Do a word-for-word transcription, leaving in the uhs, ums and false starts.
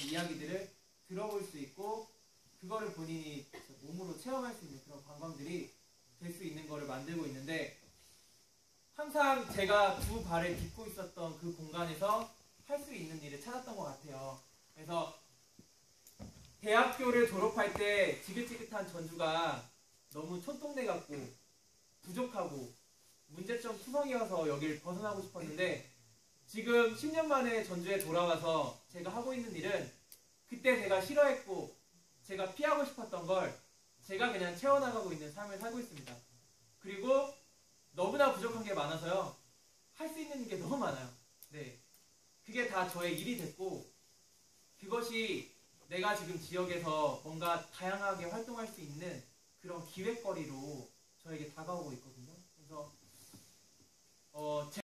이야기들을 들어볼 수 있고 그거를 본인이 몸으로 체험할 수 있는 그런 관광들이 될 수 있는 거를 만들고 있는데 항상 제가 두 발을 딛고 있었던 그 공간에서 할 수 있는 일을 찾았던 것 같아요. 그래서 대학교를 졸업할 때 지긋지긋한 전주가 너무 촌동네 같고 부족하고 문제점 투성이어서 여길 벗어나고 싶었는데 지금 십 년 만에 전주에 돌아와서 제가 하고 있는 일은 그때 제가 싫어했고 제가 피하고 싶었던 걸 제가 그냥 채워나가고 있는 삶을 살고 있습니다. 그리고 너무나 부족한 게 많아서요. 할 수 있는 게 너무 많아요. 네, 그게 다 저의 일이 됐고 그것이 내가 지금 지역에서 뭔가 다양하게 활동할 수 있는 그런 기획거리로 저에게 다가오고 있거든요. 그래서 어,